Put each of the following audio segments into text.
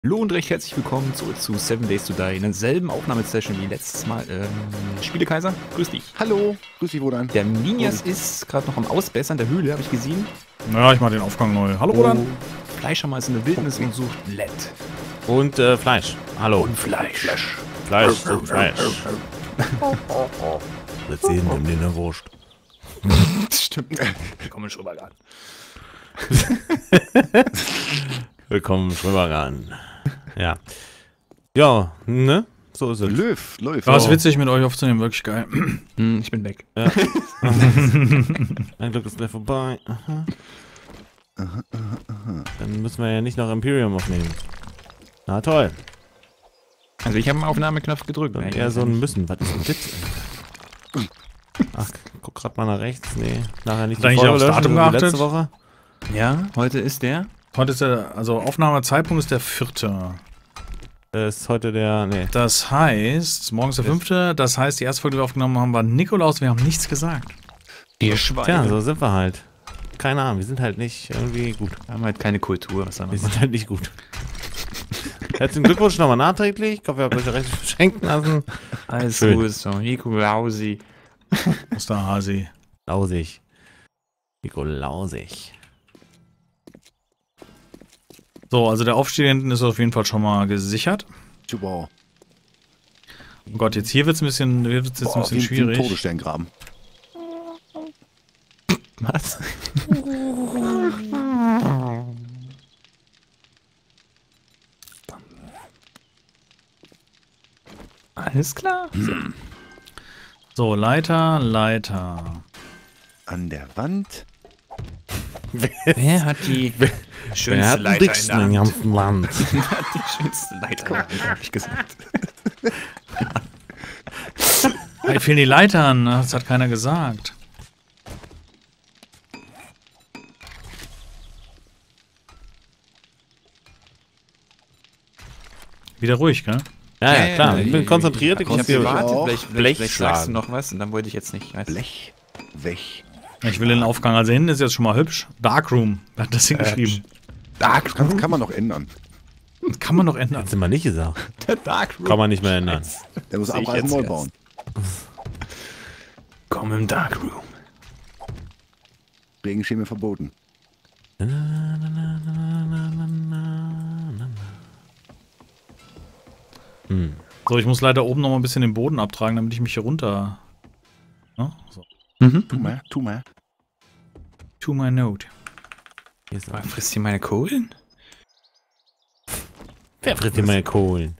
Hallo und recht herzlich willkommen zurück zu 7 Days to Die in derselben Aufnahmesession wie letztes Mal. Spielekaiser, grüß dich. Hallo, grüß dich, Wodan. Der Ninjas ist gerade noch am Ausbessern der Höhle, habe ich gesehen. Ja, ich mach den Aufgang neu. Hallo, Roland. Fleischermann ist in der Wildnis und sucht Led. Und Fleisch. Hallo. Und Fleisch. Fleisch. Jetzt sehen wir in der Wurst. Stimmt. Willkommen im Schrubbergarten. Willkommen im Schwimmergarten. Ja. Ja, ne? So ist es. Läuft. War es witzig, mit euch aufzunehmen, wirklich geil. Ich bin weg. Ja. Ein Glück ist gleich vorbei. Aha. Dann müssen wir ja nicht noch Imperium aufnehmen. Na toll. Also ich habe einen Aufnahmeknopf gedrückt. Dann eher so ein Müssen. Was ist denn das? Ach, guck grad mal nach rechts. Nee, nachher nicht. Hat eigentlich aufs Datum wie geachtet? letzte Woche. Ja, heute ist der. Heute ist der, also Aufnahmezeitpunkt ist der 4. Ist heute der, nee. Das heißt, morgen ist der 5. Das heißt, die erste Folge, die wir aufgenommen haben, war Nikolaus. Wir haben nichts gesagt. Die Schweine. Tja, so sind wir halt. Keine Ahnung, wir sind halt nicht irgendwie gut. Wir haben halt keine Kultur. Was haben Wir wir sind halt nicht gut. Herzlichen Glückwunsch nochmal nachträglich. Ich hoffe, ihr habt euch recht verschenken lassen. Alles Schön. gut, so. Nikolausi. Osterhasi. Lausig. Nico Lausig. So, also der Aufstieg hinten ist auf jeden Fall schon mal gesichert. Wow. Oh Gott, jetzt hier wird es ein bisschen schwierig. Todesstern graben. Was? Alles klar. So, Leiter. An der Wand. Wer hat die Wer schönste hat den Leiter in dicksten der im Hand? ganzen Land? Wer hat die schönste Leiter in der Hand, hab ich gesagt. Hey, fehlen die Leitern, das hat keiner gesagt. Wieder ruhig, gell? Ja, klar. Ich bin konzentriert. Ich Ich hab muss hier gewartet, auch vielleicht Blech schlagst du schlagen. noch was und dann wollte ich jetzt nicht. Weißt du? Blech. Weg. Ich will den Aufgang, also hinten ist jetzt schon mal hübsch. Darkroom, wer hat das hingeschrieben? Dark Kann man noch ändern. Kann man noch ändern. Hat sie mal nicht gesagt. Der Dark Room. Kann man nicht mehr ändern. Der muss Seh ich abreißen, jetzt neu erst. bauen. Komm im Dark Room. Regenschirme verboten. So, ich muss leider oben noch mal ein bisschen den Boden abtragen, damit ich mich hier runter... Ja, so. Tu mal. To my note. Hier ist Aber frisst ihr meine Kohlen? Wer frisst hier meine Kohlen?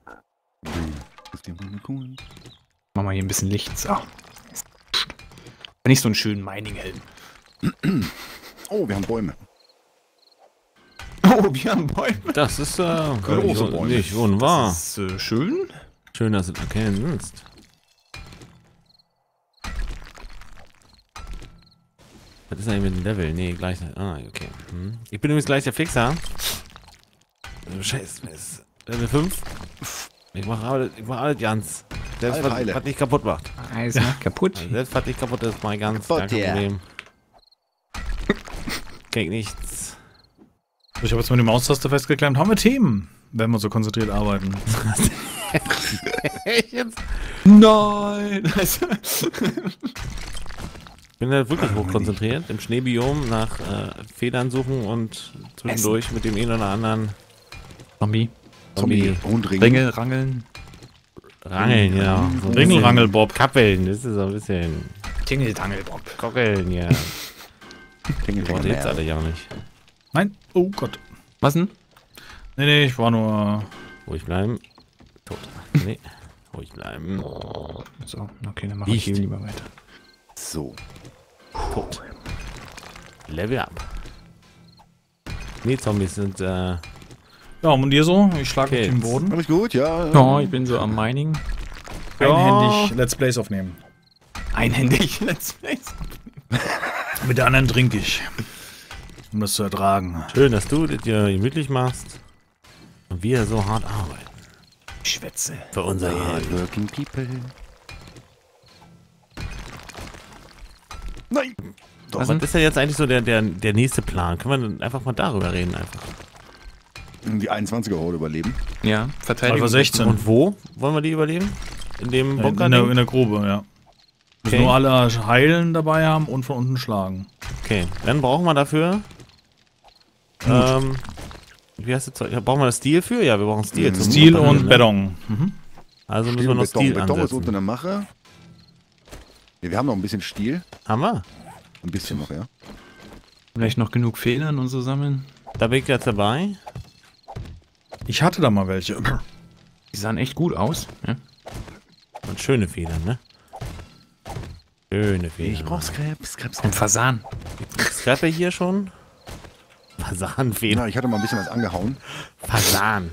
Mach mal hier ein bisschen Licht. So. Nicht so einen schönen Mining-Helm. Oh, wir haben Bäume. Oh, wir haben Bäume. Das ist Große Bäume. nicht unwahr. Das ist schön. Schön, dass du das erkennst. Was ist eigentlich mit dem Level? Nee, gleich. Ah, okay. Ich bin übrigens gleich der Fixer. Scheiße. Level 5. Ich mach alles ganz. Selbst Alle Teile. was nicht kaputt macht. Eis macht kaputt. Selbst was nicht kaputt ist, mach ich ganz. Kaputt, Kein ja. Problem. Krieg nichts. Ich habe jetzt mal die Maustaste festgeklemmt. Haben wir Themen, wenn wir so konzentriert arbeiten. Nein. Also, Ich bin halt wirklich hochkonzentriert im Schneebiom nach Federn suchen und zwischendurch mit dem einen oder anderen Zombie. Zombie Und Ring. Ringel, Rangeln. rangeln, ja. So ein Ringelrangelbob. bisschen Kappeln, das ist so ein bisschen Tingeltangelbob. Kockeln, ja. Die Worte jetzt alle ja nicht. Nein? Oh Gott. Was denn? Nee, ich war nur... Ruhig bleiben. Tot. Nee. Ruhig bleiben. So, okay, dann mach ich hier lieber weiter. So. Tot. Level up. Nee, Zombies sind, Ja, und dir so? Ich schlage Okay. auf den Boden. Alles gut, ja. Ja, ich bin so am Mining. Einhändig Let's Plays aufnehmen. Einhändig. Let's Play. Mit der anderen trinke ich. Um das zu ertragen. schön, dass du das dir gemütlich machst. Und wir so hart arbeiten. Schwätze. Für unser Geld. Working people. Nein! Was ist denn jetzt eigentlich so der nächste Plan? Können wir dann einfach mal darüber reden einfach? Die 21er Horde überleben. Ja, Verteidigung. Alpha 16. Und wo wollen wir die überleben? In dem Bunker? In der Grube, ja. Müssen Okay. nur alle Heilen dabei haben und von unten schlagen. Okay, dann brauchen wir dafür. Wie heißt das Zeug? Brauchen wir das Steel für? Ja, wir brauchen Steel. zum Steel Bunker, und ne? Beton. Mhm. Also müssen wir noch Beton. Steel Beton ist unten ansetzen. in der Mache. Ja, wir haben noch ein bisschen Stiel. Haben wir? Ein bisschen noch, ja. Vielleicht noch genug Federn und so sammeln. Da bin ich jetzt dabei. Ich hatte da mal welche. Die sahen echt gut aus. Ja. Und schöne Federn, ne? Schöne Federn. Ich brauch Scraps. Und Fasan. Scrappe hier schon? Fasanfedern. Ja, ich hatte mal ein bisschen was angehauen. Fasan.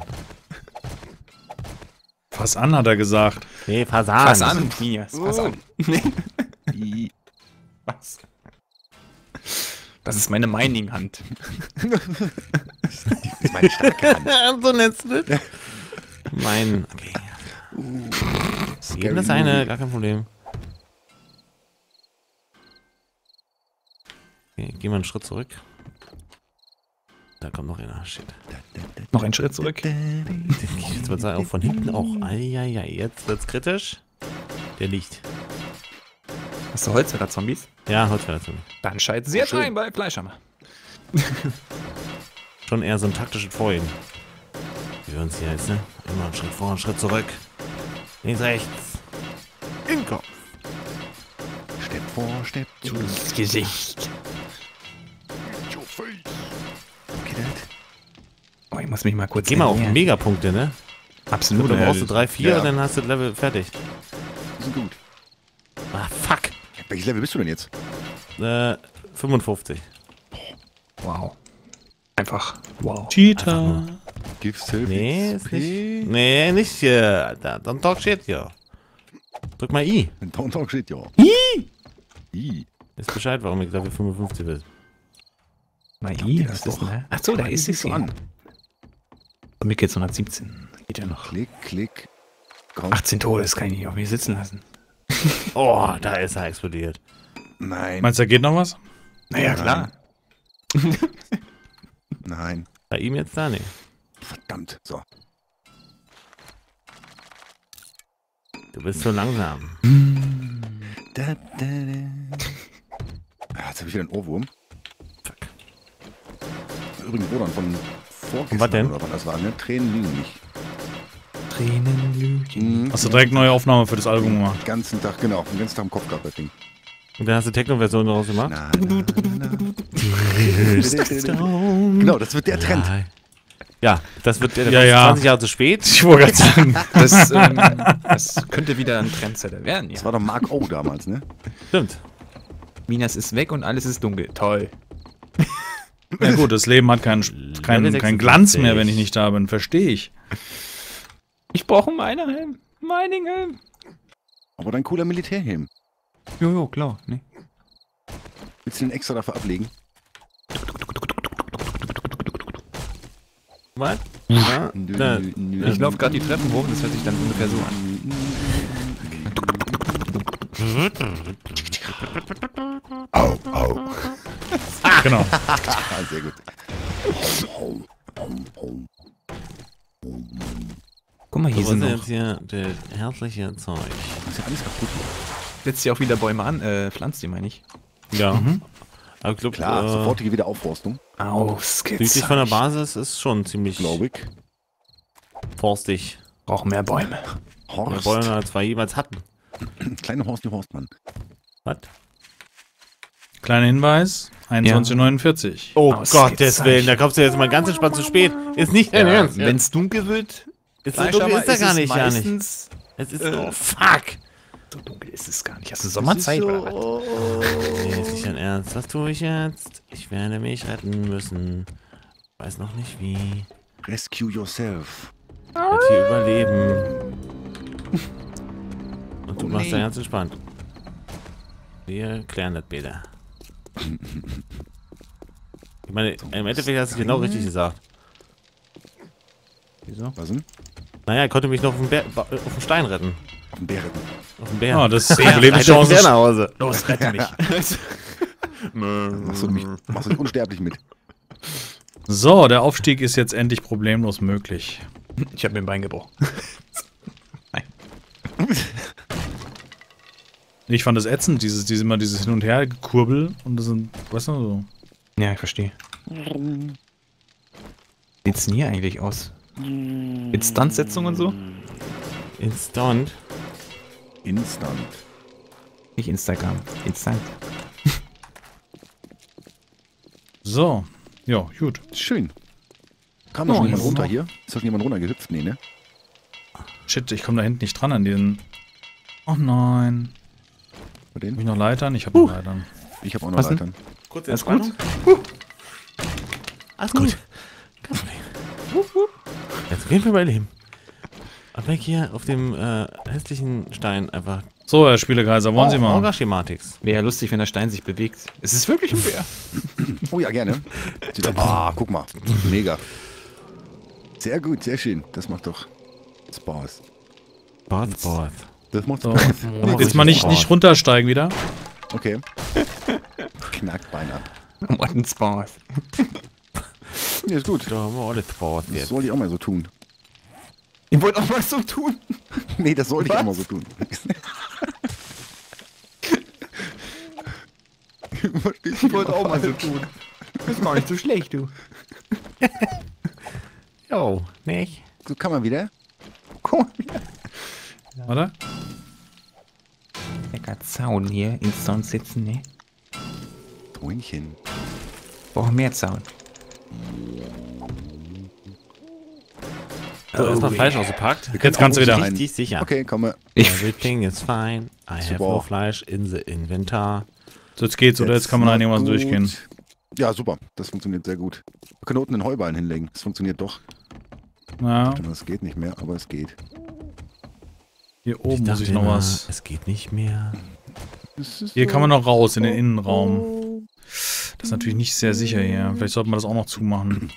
Fass an, hat er gesagt. Nee, Fasan. Fasan, Nias. Fasan. Die- Was? Das ist meine Mining-Hand. Das ist meine starke Hand. So nennst du das? Mein. Okay. Eben das eine, gar kein Problem. Okay, gehen wir einen Schritt zurück. Da kommt noch einer. Shit. Noch einen Schritt zurück. Jetzt wird es auch von hinten auch. Eieiei, jetzt wird's kritisch. Der liegt. Hast du Holz oder Zombies? Ja, Holzverletzung. Dann schalten sie jetzt schön. ein bei Fleischhammer. Schon eher so ein taktisches Vorgehen. Wie wir uns hier jetzt, ne? Immer einen Schritt vor, einen Schritt zurück. Links, rechts. In Kopf. Step vor, Step zu. Das Gesicht. Okay, das. Oh, ich muss mich mal kurz Geh mal auf ernähren. Megapunkte, ne? Absolut. Da brauchst du 3, 4, Ja. dann hast du das Level fertig. Die sind gut. Ah, fuck. Welches Level bist du denn jetzt? 55. Wow. Einfach wow. Cheater. Give Silver. Nee, ist nicht. Nee, nicht hier. Don't talk shit hier. Drück mal I. Don't talk shit, ja. I. Ist Bescheid, warum ich Level 55 will. Mal Ja, I, das was ist ist doch- denn da? Achso, da ist es so hier. an. Bei mir geht's 117. Geht ja noch. Klick, klick. Komm. 18 Tode, das kann ich nicht auf mir sitzen lassen. Oh, da ist er explodiert. Nein. Meinst du, da geht noch was? Naja, Nein. klar. Nein. Bei ihm jetzt da nicht. Verdammt. So. Du bist so langsam. Da, da, da. Ah, jetzt habe ich wieder einen Ohrwurm. Fuck. Übrigens, Rodan, von vorgestern was denn? oder wann das war, ne? Tränen lügen nicht. Tränenlügen. Mhm. Hast du direkt neue Aufnahme für das Album gemacht? Den ganzen Tag, genau. Den ganzen Tag im Kopf gehabt, das Ding. Und dann hast du Techno-Version daraus gemacht? Na, na, na. Genau, das wird der Trend. Ja, das wird der Ja, ja. 20 Jahre zu spät. Ich wollte gerade sagen. Das könnte wieder ein Trendsetter werden, Das ja. war doch Mark O damals, ne? Stimmt. Minas ist weg und alles ist dunkel. Toll. Ja gut, das Leben hat keinen Level kein 56. Glanz mehr, wenn ich nicht da bin. Verstehe ich. Ich brauche einen Mining-Helm. Mining-Helm. Aber dein cooler Militärhelm. Jojo, klar. Nee. Willst du den extra dafür ablegen? Was? Ja, da, Ich laufe gerade die Treppen hoch, das hört sich dann ungefähr so an. Au, au. Genau. Ah, sehr gut. Guck mal, hier was sind ist noch. jetzt hier der herzliche Zeug? Das ist ja alles kaputt. Setzt ja auch wieder Bäume an, pflanzt die, meine ich. Ja. Aber ich glaube, Klar, sofortige Wiederaufforstung, Ausgezeichnet. südlich von der Basis ist schon ziemlich glaube ich. forstig. Brauchen mehr Bäume. Mehr Horst. Bäume als wir jemals hatten. Kleine Horst, die Horstmann. Was? Kleiner Hinweis. 21:49. Oh Ausgezeichnet. Gottes Willen, da kommst du jetzt mal ganz entspannt zu spät. Ist nicht dein Ernst. Wenn es dunkel wird, Ist so dunkel ist er gar nicht, ja nicht. meistens Es ist oh fuck. so dunkel ist es gar nicht. Hast du Sommerzeit oder was? Nee, ist nicht dein Ernst. Was tue ich jetzt? Ich werde mich retten müssen. Weiß noch nicht wie. Rescue yourself. Ich werde hier überleben. Und du Oh, machst nee. da ganz entspannt. Wir klären das später. Ich meine, im Endeffekt hast du genau richtig gesagt. Wieso? Was denn? Naja, ich konnte mich noch auf den Stein retten. Auf den Bär retten. Auf den Bär. Ah, das Reite den Überlebenschance Bär ist nach Hause. Los, rette mich. Machst du unsterblich mit. So, der Aufstieg ist jetzt endlich problemlos möglich. Ich habe mir ein Bein gebrochen. Ich fand das ätzend, dieses Hin- und Her-Kurbel und das sind, weißt du, so. Ja, ich verstehe. Wie sieht's denn hier eigentlich aus? Mit Stuntsetzung und so? Instant. Instant. Nicht Instagram. Instant. So. Ja, gut. Schön. Kam da Oh, schon jemand jetzt runter noch. hier? Ist da schon jemand runtergehüpft? Nee, ne? Shit, ich komme da hinten nicht dran an diesen... Oh nein. Bei Hab ich denen? noch Leitern? Ich habe noch Leitern. Ich habe auch noch Was denn? Leitern. Kurz Alles Entspannung. gut? Alles gut. Kein Problem. Jetzt gehen wir bei Leben. Und weg hier auf dem hässlichen Stein einfach. So, Herr Spielekaiser, wollen Sie mal? Orga-Schematics. Wäre ja lustig, wenn der Stein sich bewegt. Es ist wirklich ein Bär. Oh ja, gerne. Ah, guck mal. Mega. Sehr gut, sehr schön. Das macht doch Spaß. Sport. Das macht So. Spaß. Jetzt mal nicht runtersteigen wieder. Okay. Knackt Bein ab. What ein Spaß. Nee, ist gut. Da haben wir alle Sport Das jetzt. soll ich auch mal so tun. Ich wollte auch mal so tun. Nee, das sollte ich Was? auch mal so tun. Ich wollte auch mal so tun. Das ist gar nicht so schlecht, du. Jo, nicht? So kann man wieder. Cool. Warte. Lecker Zaun hier. Instant sitzen, ne? Tränchen. Brauchen mehr Zaun. So, erstmal Fleisch ausgepackt. Jetzt kannst du wieder. Richtig sicher. Okay, komm mal. Everything is fine. I have Super. no fleisch in the inventar. So, jetzt geht's, oder? Jetzt kann man Jetzt einigermaßen mal gut. durchgehen. Ja, super. Das funktioniert sehr gut. Wir können unten einen Heuballen hinlegen. Das funktioniert doch. Ja, Das geht nicht mehr, aber es geht. hier oben muss dachte ich noch immer, was. Es geht nicht mehr. Hier kann man noch raus, in den Innenraum. Das ist natürlich nicht sehr sicher hier. Vielleicht sollten wir das auch noch zumachen.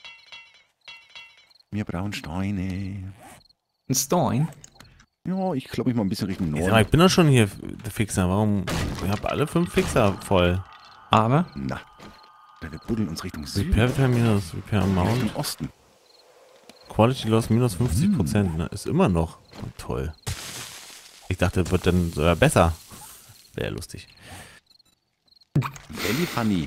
Wir brauchen Steine. Ein Stein? Ja, ich glaube, ich mal ein bisschen Richtung Ich, sag mal, Norden. ich bin doch schon hier der Fixer. Warum? Ich habe alle 5 Fixer voll. Aber Na. Wir buddeln uns Richtung Süden. Repair minus Repair Amount. Richtung Osten. Quality Loss minus 50%. Ne? Ist immer noch toll. Ich dachte, wird dann sogar besser. Wäre lustig. Valley Funny.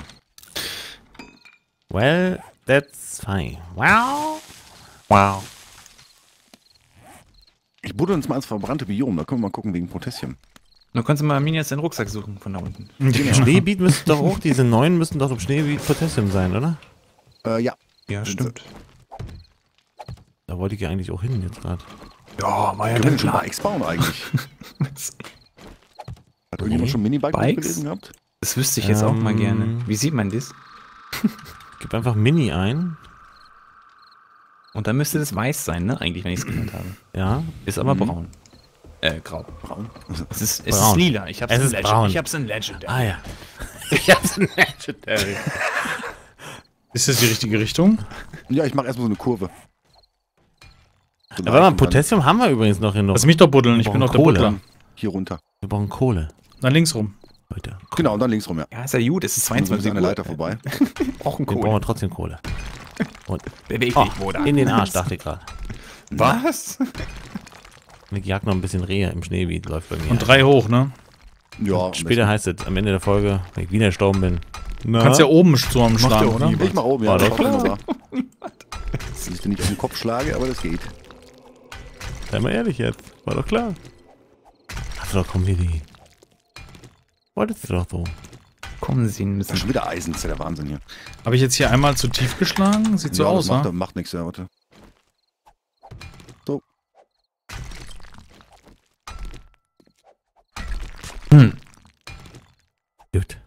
Well, that's fine. Wow. wow. Ich buddel uns mal ins verbrannte Biom. Da können wir mal gucken wegen Potassium. Du kannst mal Mini jetzt den Rucksack suchen von da unten. Schneebeet müsste doch auch, diese neuen müssten doch im Schneebeet Potassium sein, oder? Ja. Ja, stimmt. Da wollte ich ja eigentlich auch hin jetzt gerade. Ja, war ja Wir dann können schon klar. Bikes bauen eigentlich. Hat irgendjemand schon Minibike Bikes? gelesen gehabt? Das wüsste ich jetzt auch mal gerne. Wie sieht man das? Gib einfach Mini ein. Und dann müsste das weiß sein, ne? Eigentlich, wenn ich es gehört habe. Ja. Ist aber braun. Grau. Braun. Es ist Braun. lila. Ich hab's Es in ist Legend. braun. Ich hab's in Legendary. Ah ja. Ich hab's in Legendary. Ist das die richtige Richtung? Ja, ich mache erstmal so eine Kurve. So Aber mal, leicht und dann Potassium haben wir übrigens noch hin. Lass mich doch buddeln, ich bin doch der Kohle. Buddler. hier runter. Wir brauchen Kohle. Na, links rum. Leute. Genau, und dann links rum, ja. Ja, ist ja gut. Es ist Dann 22 eine Uhr. Leiter vorbei. Brauchen Wir brauchen Kohle. trotzdem Kohle. Und Beweg oh, dich, Bruder. in den Arsch, dachte ich gerade. Was? Ich jag noch ein bisschen Rehe im Schneebeet, läuft bei mir. Und 3 hoch, ne? Ja, Später heißt es, am Ende der Folge, wenn ich wieder gestorben bin. Du kannst ja oben zusammenschlagen, oder? Ich mach oben, ja. War Das doch ist wunderbar. Dass ich dir nicht auf den Kopf schlage, aber das geht. Sei mal ehrlich jetzt. War doch klar. Hast du doch Comedy. Wolltest du doch so. Kommen Sie ein Das ist bisschen. schon wieder Eisen, das ist ja der Wahnsinn hier. Habe ich jetzt hier einmal zu tief geschlagen? Sieht so Ja, aus, das ne? macht nichts, ja, warte. So. Gut.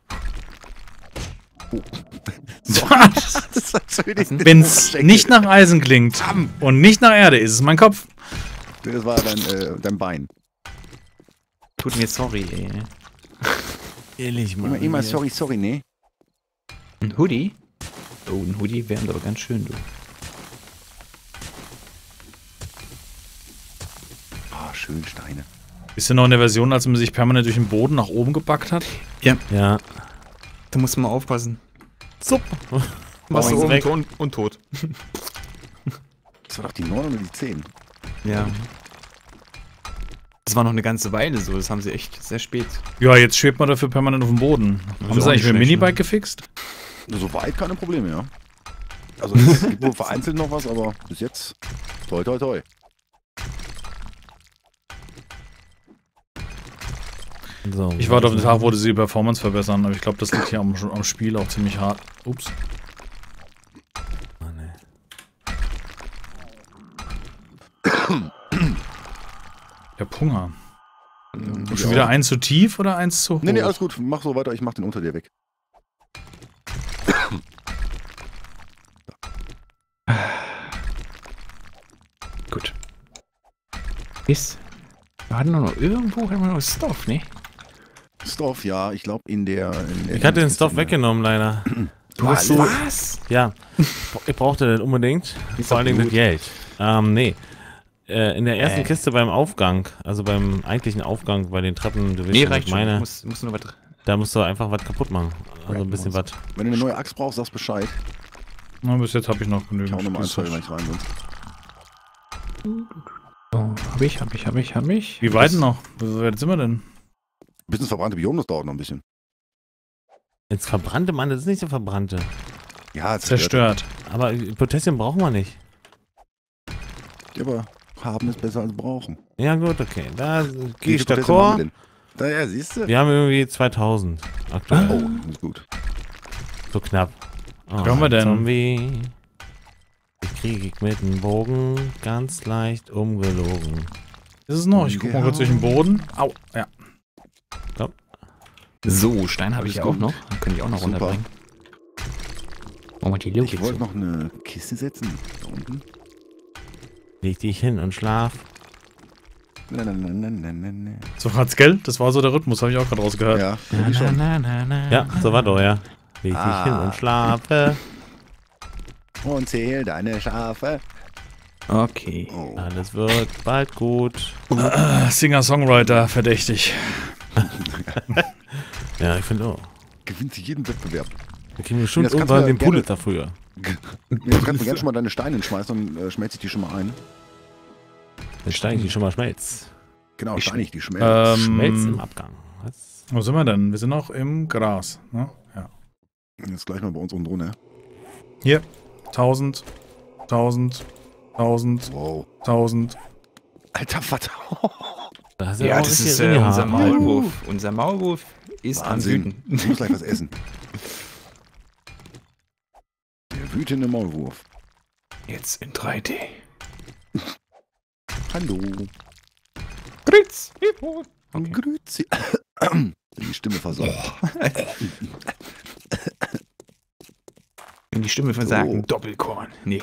Das war schön. Wenn es nicht nach Eisen klingt und nicht nach Erde, ist es mein Kopf. Das war dein Bein. Tut mir sorry, ey. Ehrlich, Mann. Immer sorry, nee. Ein Hoodie? Oh, ein Hoodie wärmt aber ganz schön, du. Ah, schön Steine. Ist ja noch in der Version, als man sich permanent durch den Boden nach oben gebackt hat? Ja. Da muss man aufpassen. Zup. Warst du ist oben weg. und tot. Das war doch die 9 oder die 10? Ja. Das war noch eine ganze Weile so, das haben sie echt sehr spät. Ja, jetzt schwebt man dafür permanent auf dem Boden. Haben auch sie eigentlich nicht mit dem schlecht, Minibike ne? gefixt? Soweit keine Probleme, ja. Also es gibt wohl vereinzelt noch was, aber bis jetzt toi toi toi. So, Ich warte auf den Tag, wo sie die Performance verbessern, aber ich glaube, das liegt hier am Spiel auch ziemlich hart. Ups. Oh, nee. Ich hab Hunger. Ja. Schon wieder eins zu tief oder eins zu hoch? Nee, alles gut. Mach so weiter. Ich mach den unter dir weg. Gut. Ist. Wir hatten noch irgendwo haben wir noch Stoff, ne? Stoff, ja. Ich glaube in der... Ich hatte den Stoff weggenommen, leider. Was? Ja, ich brauchte den unbedingt. Vor allen Dingen das Geld. Nee. In der ersten Kiste beim Aufgang, also beim eigentlichen Aufgang bei den Treppen, du Nee, weißt, reicht meine, schon. Muss nur was. da musst du einfach was kaputt machen. Also ein bisschen was. Wenn du eine neue Axt brauchst, sagst Bescheid. Na, bis jetzt habe ich noch Ich hau genügend. nochmal ein, zwei gleich rein. Sonst. Oh, hab ich. Wie weit noch? Wie weit sind wir denn? Bis ins verbrannte Biom, das dauert noch ein bisschen. Jetzt verbrannte, Mann, das ist nicht so verbrannte. Ja, Zerstört. Aber Potassium brauchen wir nicht. Aber haben ist besser als brauchen. Ja gut, okay. Da gehe ich Wie viel Potassium haben wir d'accord. denn? Da, ja, siehst du? Wir haben irgendwie 2000 aktuell. Oh, ist gut. So knapp. Oh, Wie haben wir denn? Zombie. Ich kriege mit dem Bogen ganz leicht umgelogen. Ist es noch? Ich guck mal kurz durch den Boden. Au. Ja. So, Stein habe ich ja auch noch. Dann können die auch noch Super. runterbringen. Oh, die Logik Ich wollte so. noch eine Kiste setzen. Da unten. Leg dich hin und schlaf. Na. So hat's, gell? Das war so der Rhythmus, habe ich auch gerade rausgehört. Ja, ich schon. Ja, so war doch, ja. Leg dich hin und schlafe. Und zähl deine Schafe. Okay. Oh. Alles wird bald gut. Singer-Songwriter, verdächtig. Ja, ich finde auch. Gewinnt sie jeden Wettbewerb. Wir kriegen bestimmt Das kannst irgendwann du den gerne- Pulitzer früher. Ja, du kannst mir gerne schon mal deine Steine hinschmeißen, dann schmelze ich die schon mal ein. Dann steige ich die schon mal Schmelz. Genau, steine ich die schmelzen. Schmelz im Abgang. Was? Wo sind wir denn? Wir sind noch im Gras. Ne? Ja. Jetzt gleich mal bei uns unten drunter. Hier. 1000. 1000. 1000. Wow. 1000. Alter Vater. Da hast Ja, auch das richtig ist Ringe unser haben. Maulwurf. Unser Maulwurf ist am Wahnsinn. Wüten. Ich muss gleich was essen. Der wütende Maulwurf. Jetzt in 3D. Hallo. Fritz! Okay. Grüezi. Die Stimme versorgt. In die Stimme versagen. Oh. Doppelkorn. Nee.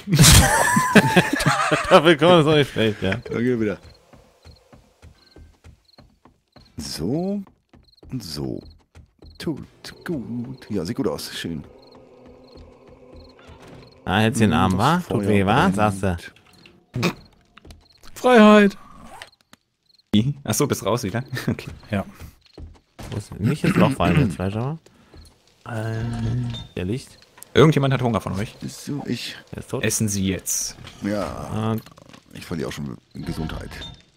Dafür kann man das auch nicht schlecht, ja. Da gehen wir wieder. So und so. Tut gut. Ja, sieht gut aus. Schön. Ah, jetzt den Arm, wa? Das Tut Feuer weh, wa? brennt. Sagst du. Freiheit. Achso, bist raus wieder? Okay. Wo ist nicht ins Loch fallen jetzt, weißt du mal? Der Licht, Irgendjemand hat Hunger von euch. Ist so, ich. der ist tot. Essen Sie jetzt. Ja, Und, ich verliere auch schon Gesundheit.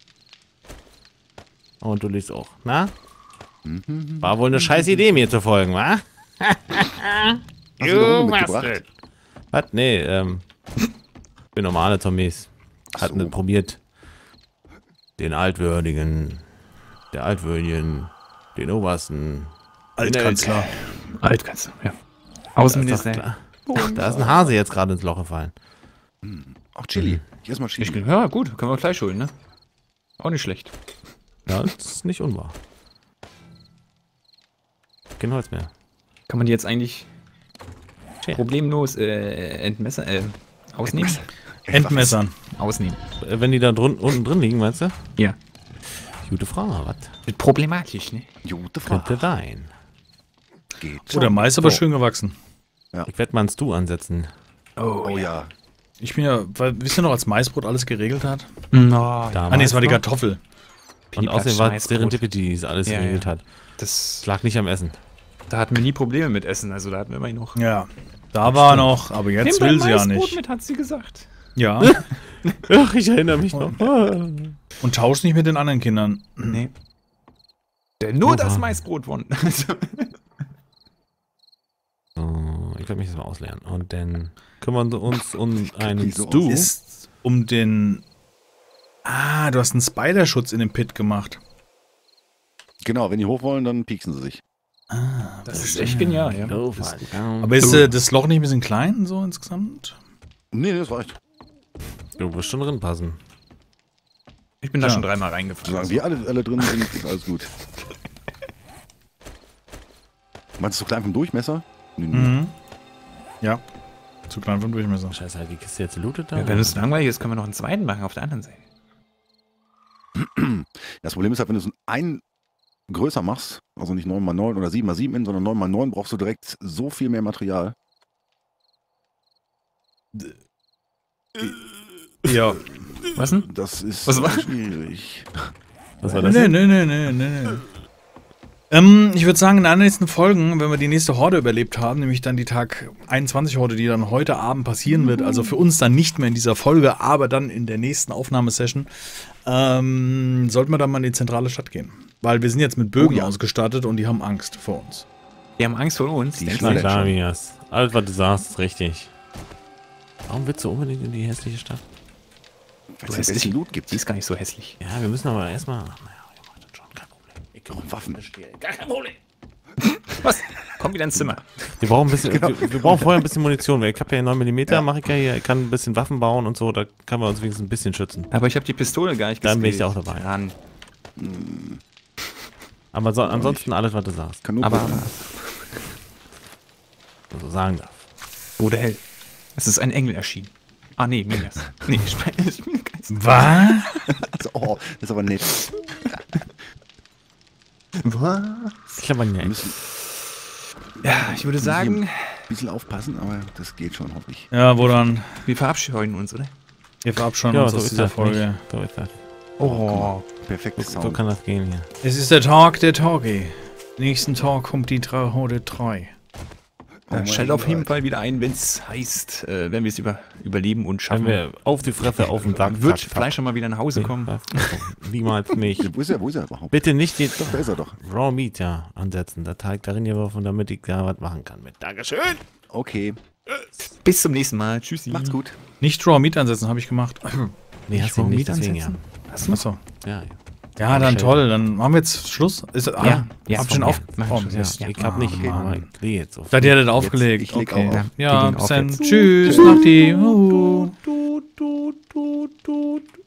und du liegst auch. Na? Mhm. War wohl eine scheiß Idee, mir zu folgen, wa? Hast du eine Runde mitgebracht? Was? Nee, bin normale Zombies. Hat so. nicht probiert. Den Altwürdigen, der Altwürdigen, den Obersten. Altkanzler. Altkanzler, ja. Da ist doch Außenminister. klar. Da ist ein Hase jetzt gerade ins Loch gefallen. Auch Chili. Ich esse mal Chili. Ja, gut. Können wir Fleisch holen, ne? Auch nicht schlecht. Ja, das ist nicht unwahr. Kein Holz mehr. Kann man die jetzt eigentlich Tja. problemlos ausnehmen? Entmessern. Ausnehmen. Wenn die da unten drin liegen, meinst du? Ja. Gute Frage, was? Wird problematisch, ne? Gute Frage. Könnte sein. Geht Oh, der Mais ist aber So. schön gewachsen. Ich werde mal ein Stu ansetzen. Oh ja. Ich bin ja, wisst ihr noch, als Maisbrot alles geregelt hat? No, Da Ah, nee, es war die noch. Kartoffel. Und außerdem war es Scheißbrot. Serendipity, die es alles Ja, geregelt ja. hat. das, Es lag nicht am Essen. da hatten wir nie Probleme mit Essen, also da hatten wir immerhin noch. Ja. Da war noch, aber jetzt will sie ja nicht. mit, hat sie gesagt. Ja. Ach, ich erinnere mich noch. Und tauscht nicht mit den anderen Kindern. Nee. Der nur das Maisbrot won. So, ich werde mich jetzt mal auslernen. Und dann kümmern wir uns um einen so Stu. Ist um den... Ah, du hast einen Spider-Schutz in den Pit gemacht. Genau, wenn die hoch wollen, dann pieksen sie sich. Das ist echt genial, ja. Aber ist das Loch nicht ein bisschen klein, so insgesamt? Nee, das reicht. Du wirst schon drin passen. Ich bin da Ja. schon dreimal reingefallen. Solange wir alle drin sind, ist alles gut. Meinst du so klein vom Durchmesser? Nee, nee. Mhm. Ja. Zu klein vom Durchmesser. Scheiße, halt die Kiste jetzt lootet da. Ja, wenn es langweilig ist, können wir noch einen zweiten machen auf der anderen Seite. Das Problem ist halt, wenn du es einen größer machst, also nicht 9x9 oder 7x7 in, sondern 9x9, brauchst du direkt so viel mehr Material. Ja. Was denn? Das ist Was war? schwierig. Was war das? Nee. Ich würde sagen, in den nächsten Folgen, wenn wir die nächste Horde überlebt haben, nämlich dann die Tag 21 Horde, die dann heute Abend passieren wird, also für uns dann nicht mehr in dieser Folge, aber dann in der nächsten Aufnahmesession, sollten wir dann mal in die zentrale Stadt gehen. Weil wir sind jetzt mit Bögen ausgestattet und die haben Angst vor uns. Die haben Angst vor uns. Die Denkst Na du? Schlange. klar, Mias. Alles, was du sagst, ist richtig. Warum willst du unbedingt in die hässliche Stadt? Weil es ein bisschen Loot gibt. Die ist gar nicht so hässlich. Ja, wir müssen aber erstmal. Naja, ihr macht das schon, kein Problem. Ich Auch Waffen. Gar kein Problem. Was? Komm wieder ins Zimmer. Wir brauchen ein bisschen, wir brauchen vorher ein bisschen Munition, weil ich habe ja 9 mm, mache ich ja hier, ich kann ein bisschen Waffen bauen und so, da kann man uns wenigstens ein bisschen schützen. Aber ich habe die Pistole gar nicht Dann bin ich geskillt. auch dabei. Ran. Aber so, ansonsten alles, was du sagst, Kann nur Aber, gucken. also sagen darf. Bruder Hell, es ist ein Engel erschienen. Ah, nee, Minas. Nee, Spielgeist. Was? Also, oh, das ist aber nett. Was? Klappern ja. Wir müssen Ja, ich würde sagen, ein bisschen aufpassen, aber das geht schon, hoffe ich. Ja, wo dann? wir verabscheuen uns, oder? Wir verabschieden Ja, uns so aus ist dieser das Folge. nicht. So ist das. Oh, Perfektes So Sound. kann das gehen hier. Es ist der Tag der Tage. Nächsten Tag kommt die Horde 3. Schalt auf jeden Fall wieder ein, wenn es heißt, wenn wir es überleben und Wenn schaffen. wir auf die Fresse auf den Sack. Wird Fleisch schon mal wieder nach Hause kommen. Niemals nicht. Wo ist er überhaupt? Bitte nicht die Doch, da ist er doch. Raw Meat ja ansetzen. Da Teig darin geworfen, damit ich da was machen kann mit. Dankeschön. Okay, Bis zum nächsten Mal. Tschüssi. macht's gut. Nicht Raw Meat ansetzen, habe ich gemacht. Nee, hast du Raw nicht, Meat deswegen ja. ansetzen? Achso. Ja, Ja, dann toll. Dann machen wir jetzt Schluss. Ist, Ja, hab schon auf. Mach Oh, schon, Mist. ja. Ich hab nicht, Mann. aber ich lege jetzt auf. Da hat ihr das aufgelegt. ich leg Okay. auch auf. Ja, Wir legen bis auf dann. jetzt. Tschüss. Nachti. Du, du, du, du, du, du.